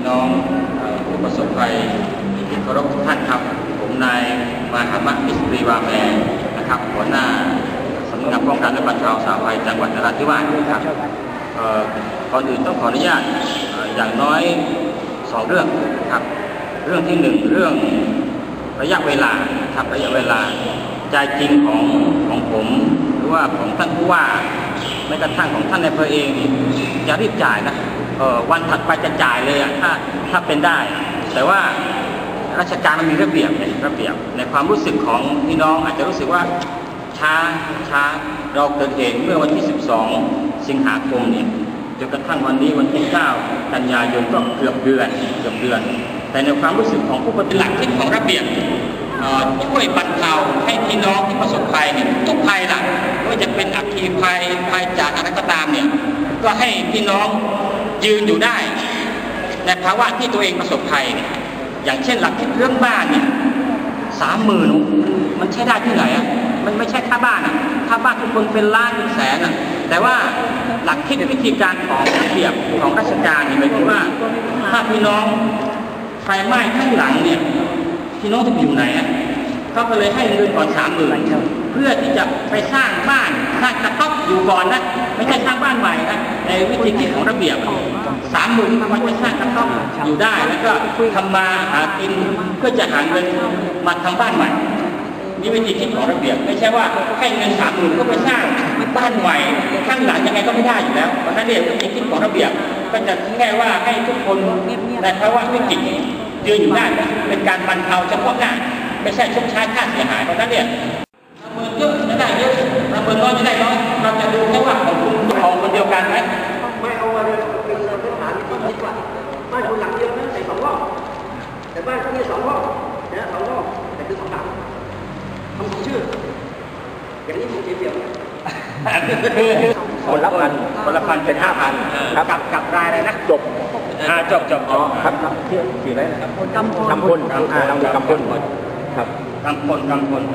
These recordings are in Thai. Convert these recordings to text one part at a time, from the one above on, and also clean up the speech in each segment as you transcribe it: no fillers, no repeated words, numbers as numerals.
พี่น้องผู้ประสบภัยที่เคารพทุกท่านครับผมนายมหามะอิสรีวาแมนะครับหัวหน้าสำนักงานป้องกันและบรรเทาสาธารณภัยจังหวัดนราธิวาสครับก่อนอื่นต้องขออนุญาตอย่างน้อย2เรื่องครับเรื่องที่1เรื่องระยะเวลาครับระยะเวลาใจจริงของผมหรือว่าของท่านผู้ว่าแม้กระทั่งของท่านในอำเภอเองจะรีบจ่ายนะวันถัดไปจะจ่ายเลยถ้าเป็นได้แต่ว่าราชการมันมีระเบียบในความรู้สึกของพี่น้องอาจจะรู้สึกว่าช้าเราเกิดเหตุเมื่อวันที่12สิงหาคมเนี่ยจนกระทั่งวันนี้วันที่9กันยายนก็เกือบเดือนแต่ในความรู้สึกของผู้ปฏิบัติหลักที่ของระเบียบช่วยบรรเทาให้พี่น้องที่ประสบภัยเนี่ยทุกภัยหลักไม่ว่าจะเป็นอัคคีภัยจากอะไรก็ตามเนี่ยก็ให้พี่น้องยืนอยู่ได้ในภาวะที่ตัวเองประสบภัยเนี่ยอย่างเช่นหลักคิดเรื่องบ้านเนี่ย30,000มันใช้ได้ที่ไหนอ่ะมันไม่ใช่ค่าบ้านอ่ะค่าบ้านทุกคนเป็นล้านเป็นแสนอ่ะแต่ว่าหลักคิดวิธีการของระเบียบของราชการเนี่ยหมายถึงว่าถ้าพี่น้องไฟไหม้ข้างหลังเนี่ยพี่น้องจะอยู่ไหนอ่ะเขาก็เลยให้เงินก่อน30,000เพื่อที่จะไปสร้างบ้านสร้างกระต๊อบอยู่ก่อนนะไม่ใช่สร้างบ้านใหม่นะในวิธีคิดของระเบียบ30,000มันจะสร้างกระต๊อบอยู่ได้แล้วก็ทำมาหากินเพื่อจะหาเงินมาทำบ้านใหม่นี่วิธีคิดของระเบียบไม่ใช่ว่าให้เงิน30,000ก็ไปสร้างบ้านใหม่ข้างหลังยังไงก็ไม่ได้อยู่แล้วเพราะนั้นวิธีคิดของระเบียบก็จะแค่ว่าให้ทุกคนในภาวะวิกฤตยืนอยู่ได้เป็นการบรรเทาเฉพาะหน้าไม่ใช่ชดใช้ค่าเสียหายเพราะนั้นเนี่ยประเมินเยอะจะได้เยอะประเมินน้อยจะได้น้อยเราจะดูแค่ว่าของคุณของคนเดียวกันไหมไม่เอาอะไรเป็นพื้นฐานที่ดีกว่าบ้านคนหลังเดียวนะใส่2 รอบแต่บ้านเขามี2 รอบนะ2 รอบแต่คือ2 หลังทำชื่ออย่างนี้ผมเสียเปรียบคนละพันเป็น5,000ครับกับรายเลยนะจบอ๋อครับชื่ออะไรนะครับกำพลครับกำพล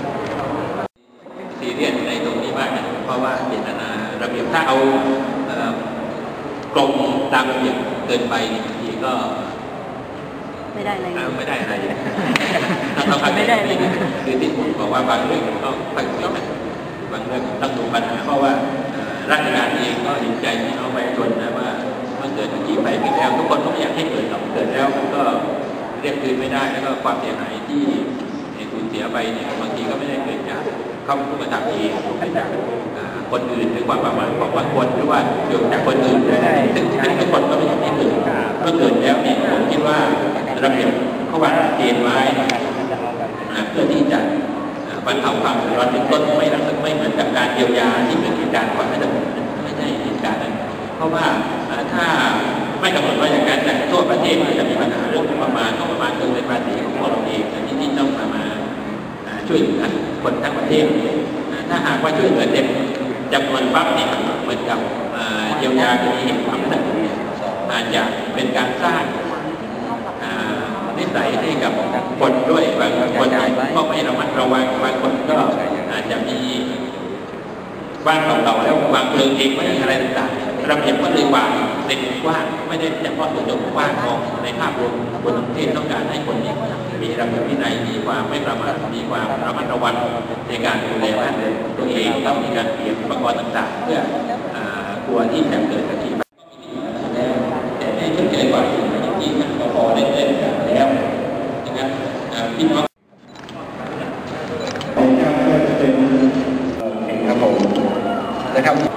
ซีเรียสในตรงนี้มากนะเพราะว่าเจตนาระเบียบถ้าเอากลมตามระเบียบเกินไปทีก็ไม่ได้อะไรถ้าเราไม่ได้เลยคือที่ผมบอกว่าบางเรื่องต้องตั้งใจนะบางเรื่องต้องดูปัญหาเพราะว่าราชการเองก็เห็นใจพี่น้องประชาชนนะว่าเมื่อเกิดที่ไปแล้วทุกคนก็ไม่อยากให้เกิดแล้วมันก็เรียกคืนไม่ได้แล้วก็ความเสียหายที่สูญเสียไปเนี่ยบางทีก็ไม่ได้เกิดจากเข้าผู้กระทำเองเกิดจากคนอื่นหรือความประมาทของบางคนหรือว่าเกิดจากคนอื่นซึ่งทุกคนก็ไม่อยากให้เกิดเมื่อเกิดแล้วเนี่ยผมคิดว่าระเบียบเขาวางเกณฑ์ไว้เพื่อที่จะบรรเทาความเดือดร้อนเป็นต้นไม่เหมือนกับการเยียวยาที่เป็นเหตุการณ์ก่อนไม่ใช่เหตุการณ์นั้นเพราะว่าถ้าไม่กำหนดไว้อย่างนั้นทั่วประเทศจะมีปัญหาเรื่องประมาณเกินภาษีของเราเองที่ต้องมาช่วยเหลือคนทั้งประเทศถ้าหากว่าช่วยเหลือเด็กจำนวนปั๊บเนี่ยเหมือนกับเยียวยาที่เห็นความสำคัญอาจจะเป็นการสร้างนิสัยให้กับคนด้วยบางคนก็ไม่ระมัดระวังบางคนก็อาจจะมีบ้านเก่าๆแล้ววางเพลิงเองไม่อะไรต่างๆระเบียบก็เลยวางเด็กกว้างไม่ได้เฉพาะตัวกว้างของในภาพรวมคนทั้งประเทศต้องการให้คนนี้มีระเบียบวินัยมีความไม่ประมาทมีความระมัดระวังในการดูแลบ้านเรือนตัวเองต้องมีการเตรียมอุปกรณ์ต่างๆเพื่อกลัวที่จะเกิดอัคคีภัยแต่ในที่เกิดก่อนที่ทางกพได้กันแล้วนะครับพี่น้องครับผมนะครับ